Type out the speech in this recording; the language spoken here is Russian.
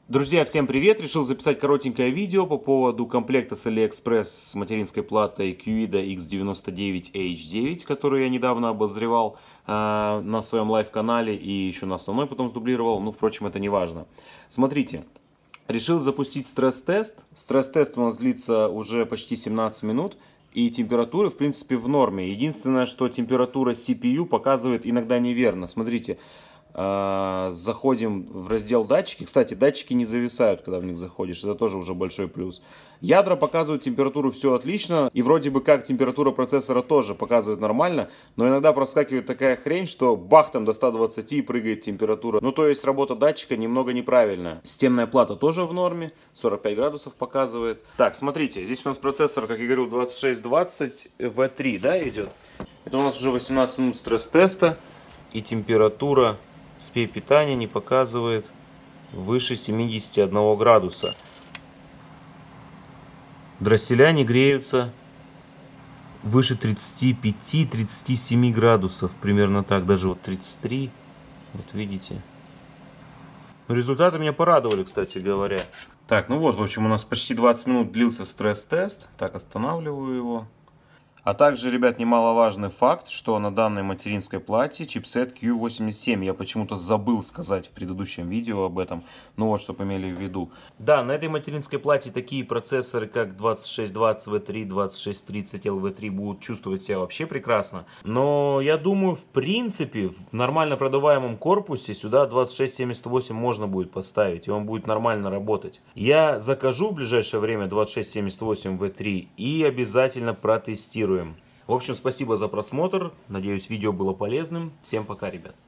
Друзья, всем привет! Решил записать коротенькое видео по поводу комплекта с AliExpress с материнской платой QIDA X99H9, которую я недавно обозревал на своем лайв-канале и еще на основной потом сдублировал. Ну, впрочем, это не важно. Смотрите, решил запустить стресс-тест. Стресс-тест у нас длится уже почти 17 минут. И температура, в принципе, в норме. Единственное, что температура CPU показывает иногда неверно. Смотрите. Заходим в раздел датчики. Кстати, датчики не зависают, когда в них заходишь. Это тоже уже большой плюс. Ядра показывают температуру, все отлично. И вроде бы как температура процессора тоже показывает нормально. Но иногда проскакивает такая хрень, что бах, там до 120 и прыгает температура. Ну, то есть работа датчика немного неправильная. Системная плата тоже в норме. 45 градусов показывает. Так, смотрите. Здесь у нас процессор, как я говорил, 2620 V3, да, идет. Это у нас уже 18 минут стресс-теста. И температура цепи питания не показывает выше 71 градуса. Дросселя не греются выше 35-37 градусов. Примерно так, даже вот 33. Вот видите. Результаты меня порадовали, кстати говоря. Так, ну вот, в общем, у нас почти 20 минут длился стресс-тест. Так, останавливаю его. А также, ребят, немаловажный факт, что на данной материнской плате чипсет Q87. Я почему-то забыл сказать в предыдущем видео об этом. Ну вот, чтобы имели в виду. Да, на этой материнской плате такие процессоры, как 2620V3, 2630LV3 будут чувствовать себя вообще прекрасно. Но я думаю, в принципе, в нормально продаваемом корпусе сюда 2678 можно будет поставить. И он будет нормально работать. Я закажу в ближайшее время 2678V3 и обязательно протестирую. В общем, спасибо за просмотр. Надеюсь, видео было полезным. Всем пока, ребят.